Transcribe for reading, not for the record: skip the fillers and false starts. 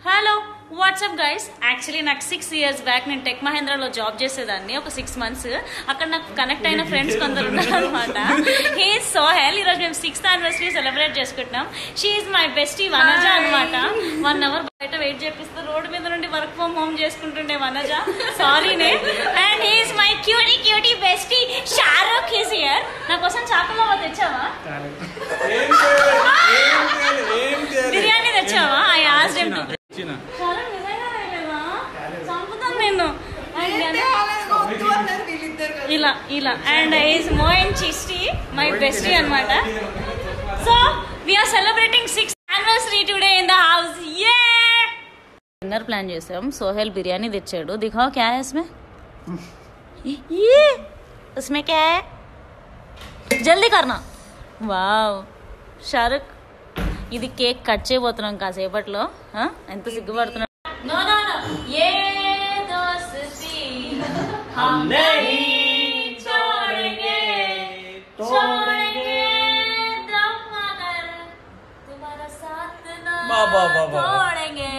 Hello WhatsApp guys, actually నాకు 6 years back నేను Tech మహేంద్రలో జాబ్ చేసేదాన్ని ఒక 6 months. అక్కడ నాకు కనెక్ట్ అయిన ఫ్రెండ్స్ కొందరు ఉన్నారు అనమాట. He is Sohel. ఈరోజు మేము 6th anniversary సెలబ్రేట్ చేసుకుంటున్నాం. She is my bestie Vanaja అనమాట. 1 hour బయట వెయిట్ చేపిస్తూ రోడ్డు మీద నుండి వర్క్ ఫ్రమ్ హోమ్ చేసుకుంటుండే వనజ, సారీనే. And he is my cutie bestie Shahrukh is here. నా కోసం చాకులవ్వ తెచ్చావా? బిర్యానీ తెచ్చావా? I asked him to. చంపుతాను నేను. ఇలా ఇలా and is Moin Chishti my bestie అనమాట. So we are celebrating 6th anniversary today in the house. యే డిన్నర్ ప్లాన్ చేసాం. సోహెల్ బిర్యానీ తెచ్చాడు. దిఖాओ क्या है इसमें? ये उसमें क्या है? జల్దీ करना. వావ్ షారుఖ్, ఇది కేక్ కట్ చేయబోతున్నాం కాసేపట్లో. ఎంత సిగ్గుపడుతున్నా. నో నో నో, ఏ దోస్తి హమ్ నహీ छोड़ेंगे छोड़ेंगे दम मगर तुम्हारा साथ ना छोड़ेंगे.